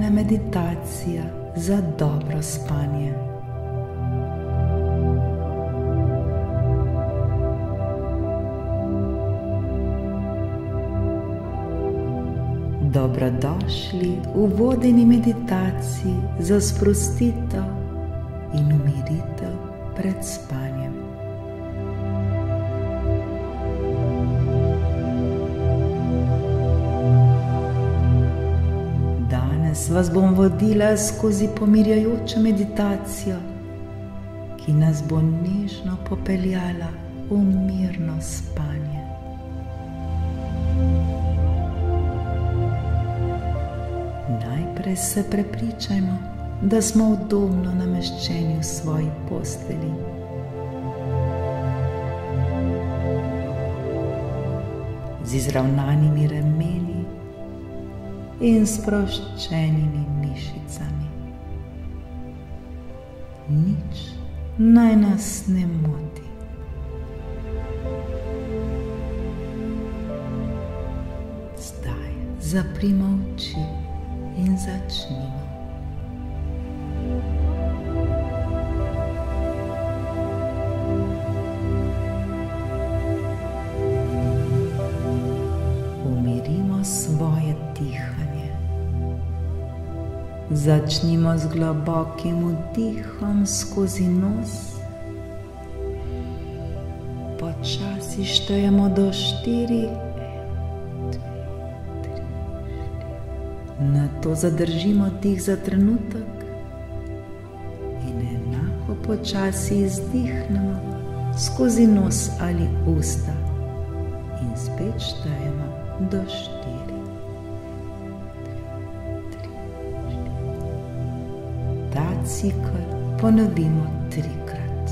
pripravljena meditacija za dobro spanje. Dobrodošli v vodeni meditaciji za sprostitev in umiritev pred spanjem. Danes vas bom vodila skozi pomirjajočo meditacijo, ki nas bo nežno popeljala v mirno spanje. Najprej se prepričajmo, da smo udobno nameščeni v svoji postelji. Z izravnanimi rameni in sproščenimi mišicami. Nič naj nas ne moti. Zdaj zaprimo oči in začnimo. Umirimo svoje dihanje. Začnimo z globokim vdihom skozi nos. Počasi štejemo do 4. Nato zadržimo dih za trenutek in enako počasi izdihnemo skozi nos ali usta in spet štejemo do 4. Ta cikl ponovimo 3-krat.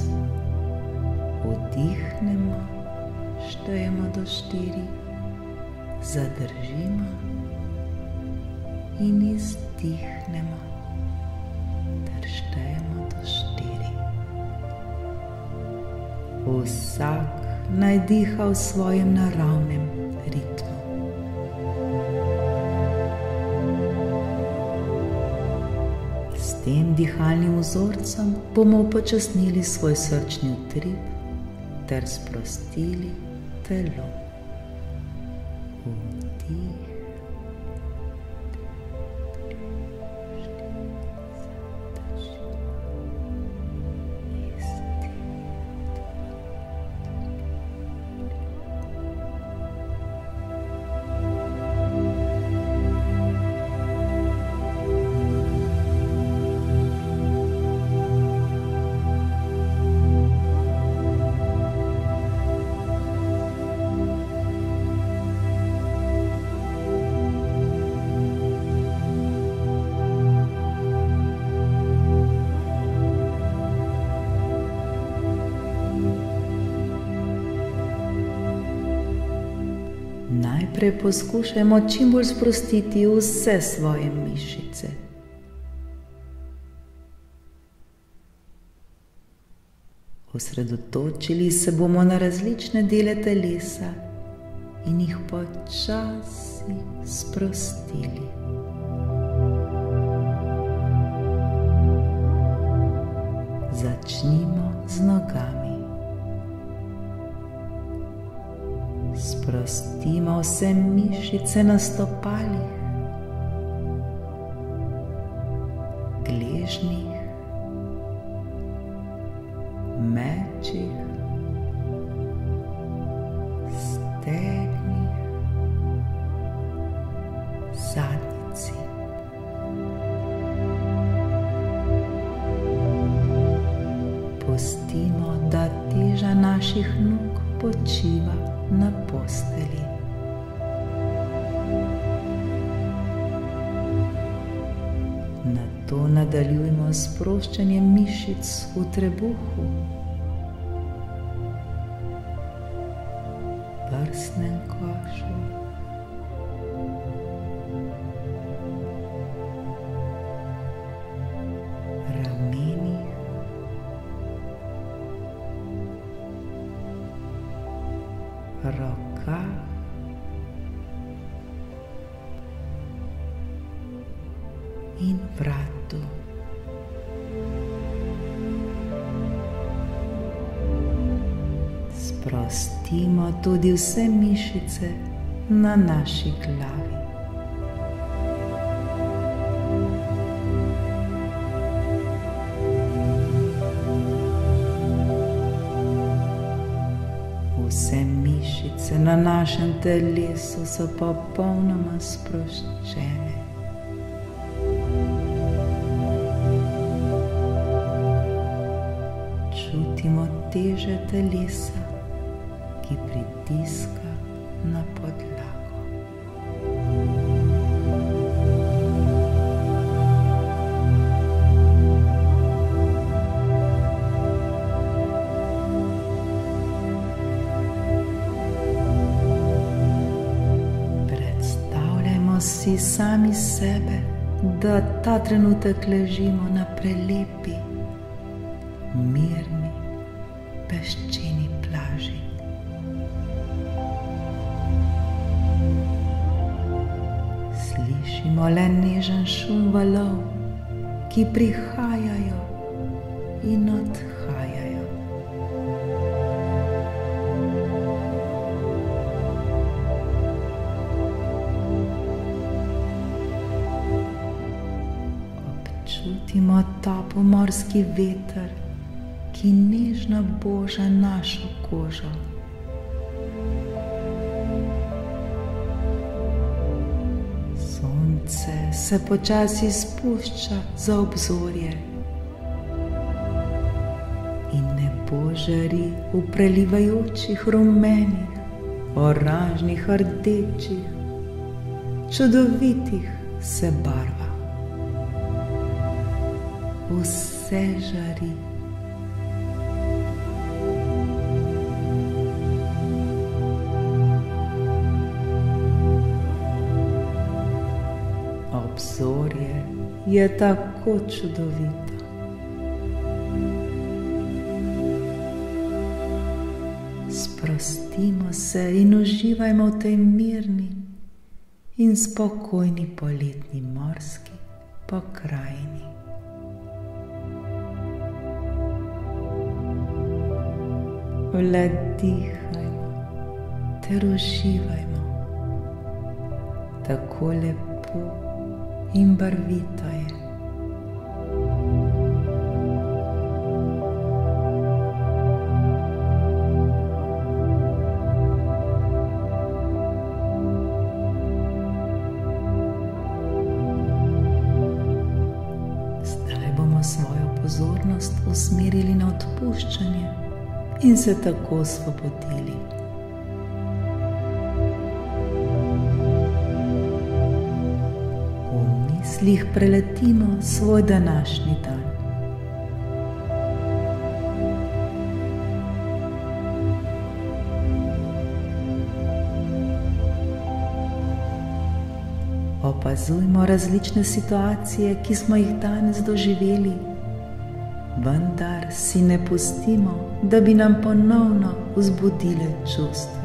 Vdihnemo, štejemo do 4, zadržimo in izdihnemo ter štejemo do 4. Vsak naj diha v svojem naravnem ritmu. S tem dihalnim vzorcem bomo upočasnili svoj srčni utrip ter sprostili telo. Vdih. Najprej poskušajmo čim bolj sprostiti vse svoje mišice. Osredotočili se bomo na različne dele telesa in jih počasi sprostili. Začnimo z nogami. Sprostimo vse mišice na stopalih, gležnjih, mečih, stegnih, zadnjici. Pustimo, da teža naših nog počiva na postelji. Nato nadaljujmo s sproščanjem mišic v trebuhu, prsnem košu, ramenih, rokah Sprostimo tudi vse mišice na naši glavi. Vse mišice na našem telesu so popolnoma sproščene. Čutimo teže telesa, ki pritiska na podlago. Predstavljajmo si sami sebe, da ta trenutek ležimo na prelepi, mirni, peščeni plaži. Slišimo le nežen šum valov, ki prihajajo in odhajajo. Občutimo topel morski veter, ki nežno boža našo kožo. Sonce se počasi spušča za obzorje in nebo žari v prelivajočih rumenih, oranžnih, rdečih, čudovitih se barva. Vse žari. Obzorje je tako čudovito. Sprostimo se in uživajmo v tej mirni in spokojni poletni morski pokrajini. Le dihajmo ter uživajmo. Tako lepo in barvito je. Zdaj bomo svojo pozornost usmerili na odpuščanje in se tako osvobodili. V mislih preletimo svoj današnji dan. Opazujmo različne situacije, ki smo jih danes doživeli, vendar si ne pustimo, da bi nam ponovno vzbudile čustva.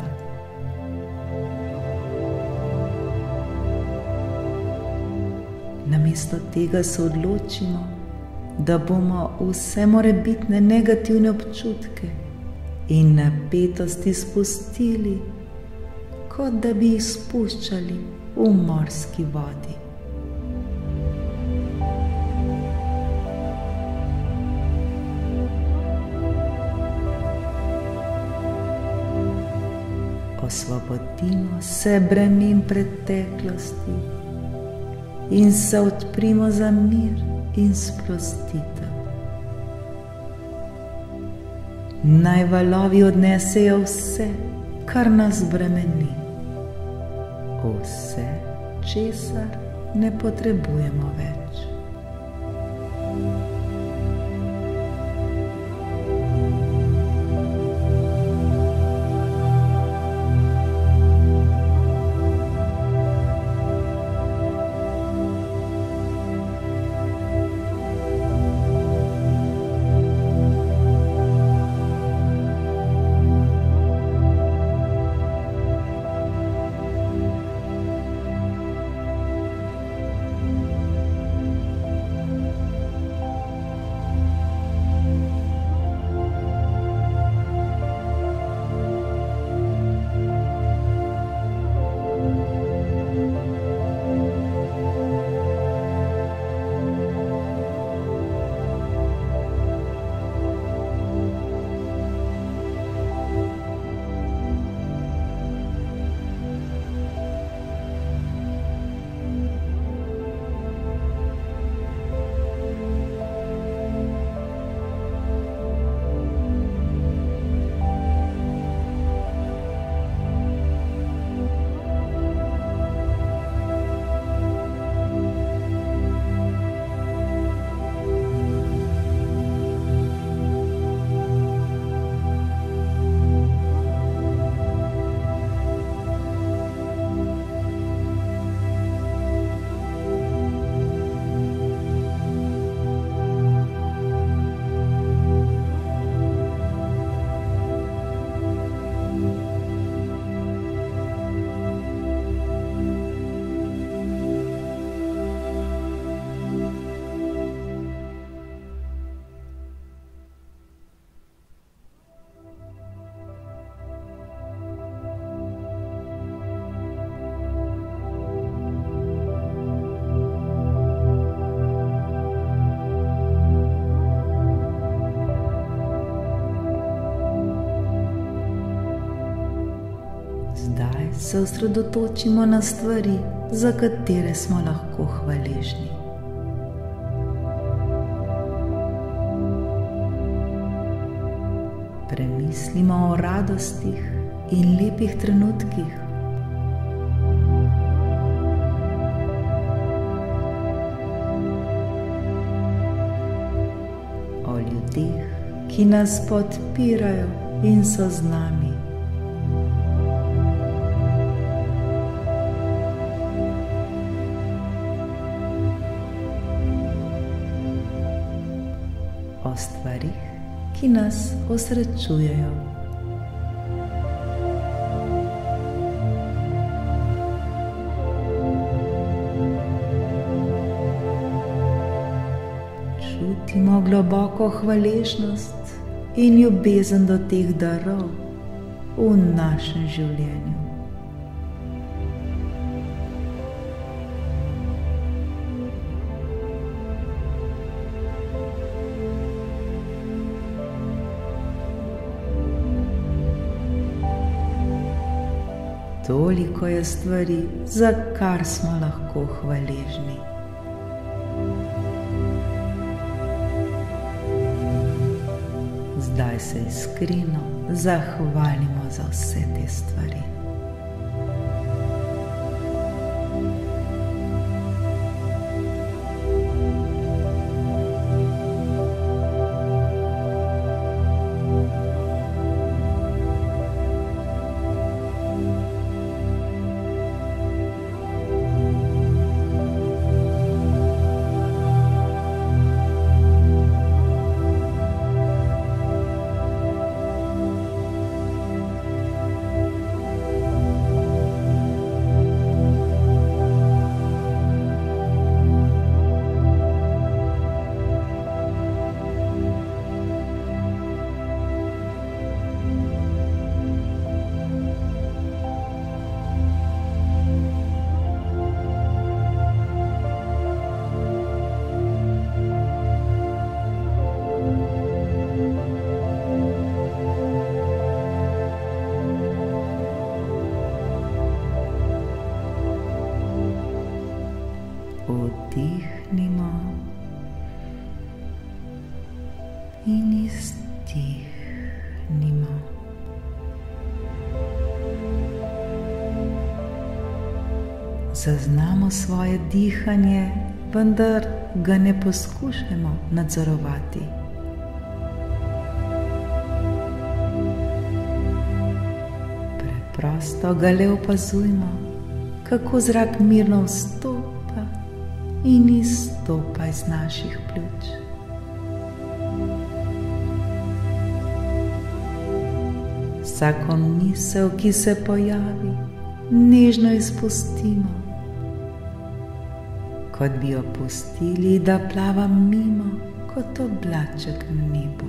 Namesto tega se odločimo, da bomo vse morebitne negativne občutke in napetosti spustili, kot da bi jih spuščali v morski vodi. Osvobodimo se bremen preteklosti in se odprimo za mir in sprostitev. Naj valovi odnesejo vse, kar nas bremeni, vse, česar ne potrebujemo več. se osredotočimo na stvari, za katere smo lahko hvaležni. Premislimo o radostih in lepih trenutkih. O ljudeh, ki nas podpirajo in so z nami. O stvarih, ki nas osrečujejo. Čutimo globoko hvaležnost in ljubezen do teh darov v našem življenju. Toliko je stvari, za kar smo lahko hvaležni. Zdaj se iskreno zahvalimo za vse te stvari. Vdihnimo in izdihnimo. Zaznamo svoje dihanje, vendar ga ne poskušajmo nadzorovati. Preprosto ga le opazujmo, kako zrak mirno vstopa in izstopa iz naših pljuč. Vsako misel, ki se pojavi, nežno izpustimo, kot bi jo pustili, da plava mimo kot oblaček na nebu.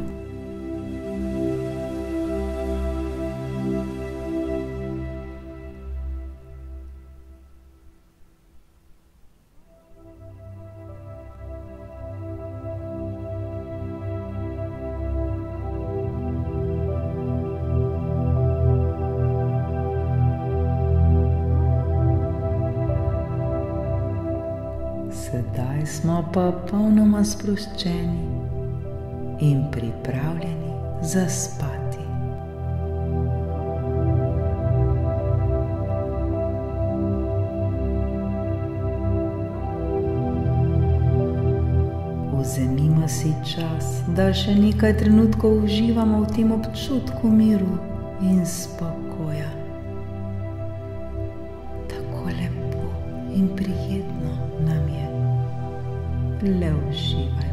Sedaj smo pa popolnoma sproščeni in pripravljeni zaspati. Vzemimo si čas, da še nekaj trenutkov uživamo v tem občutku miru in spokoja. Tako lepo in prijetno nam je. Le uživajmo.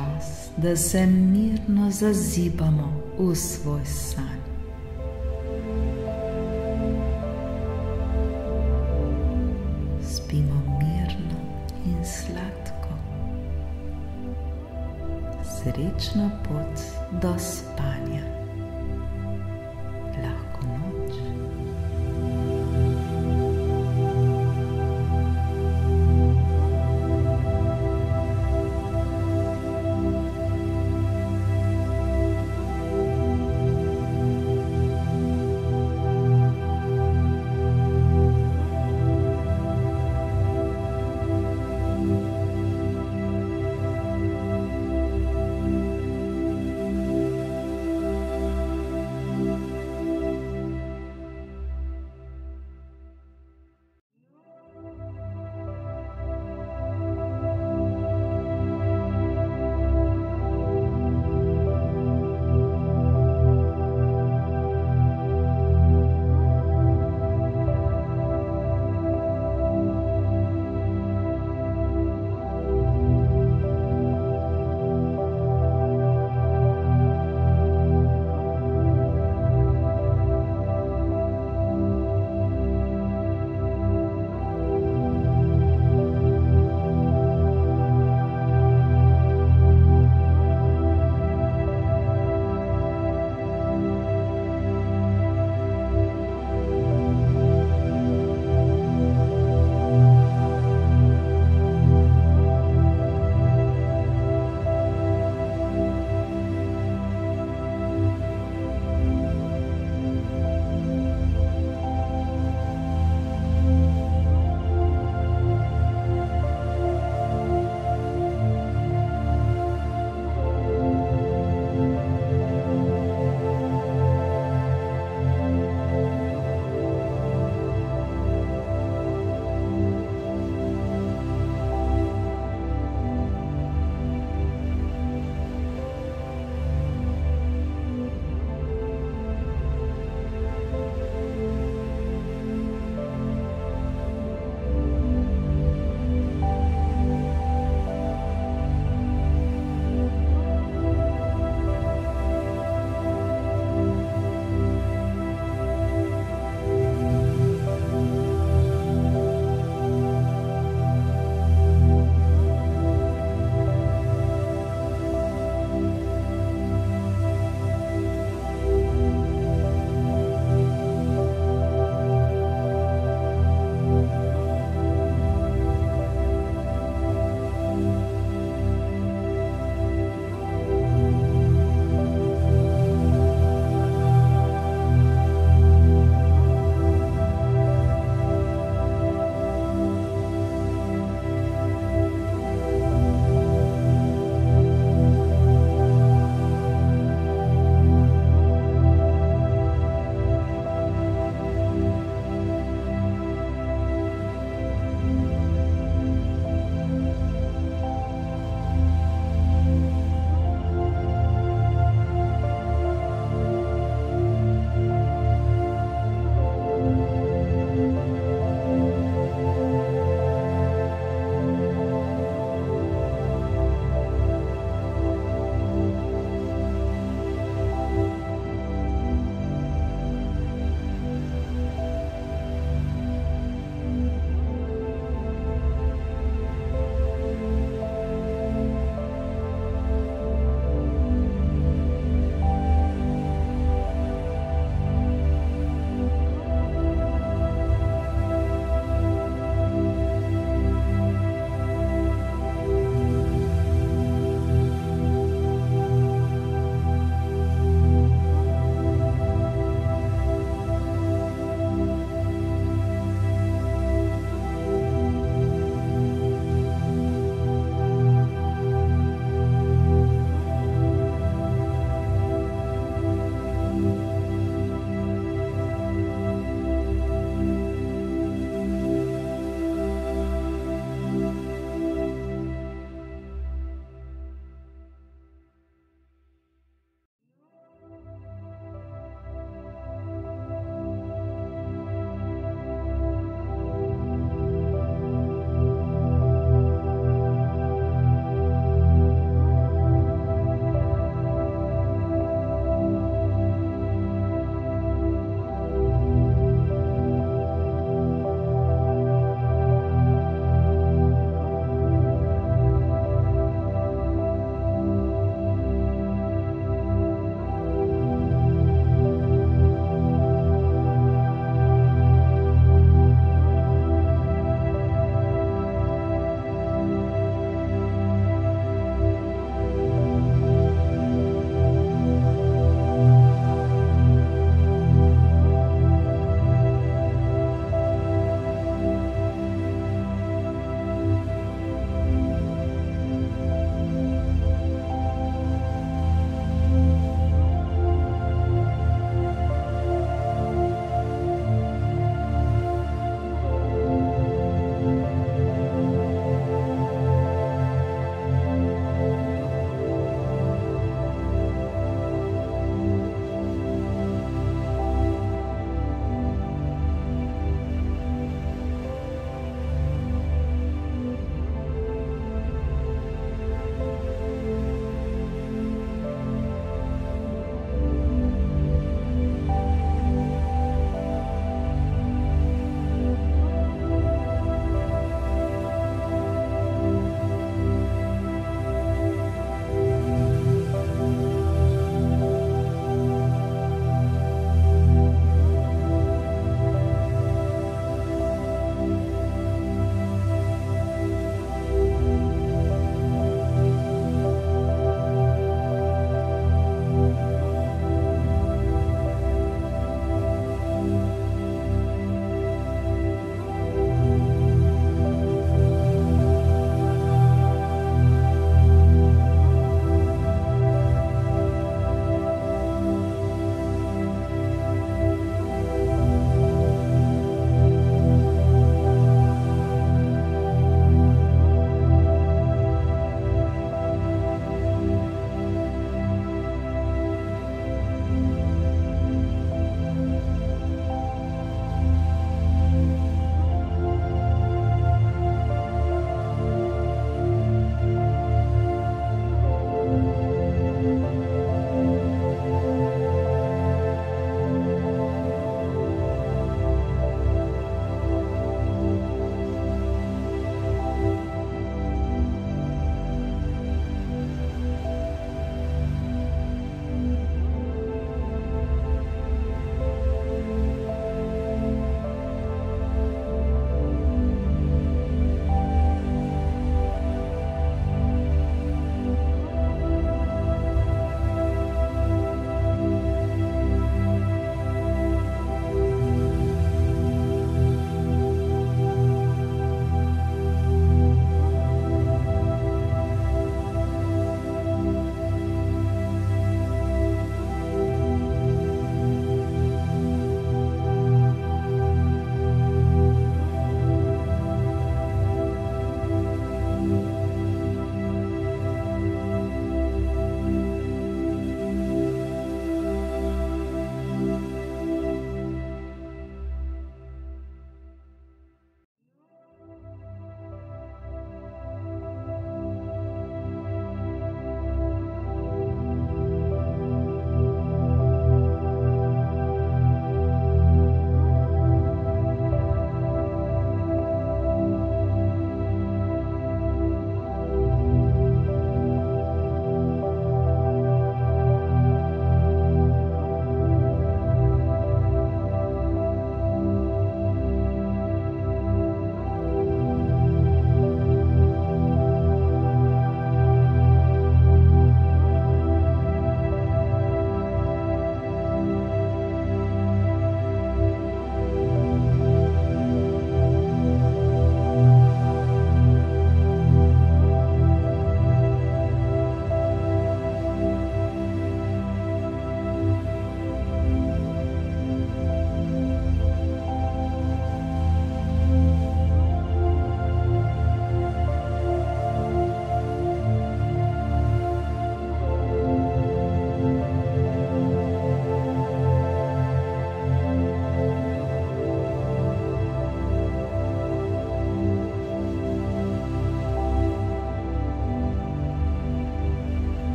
čas, da se mirno zazibamo v svoj sanj. Spimo mirno in sladko. Srečna pot do spanja.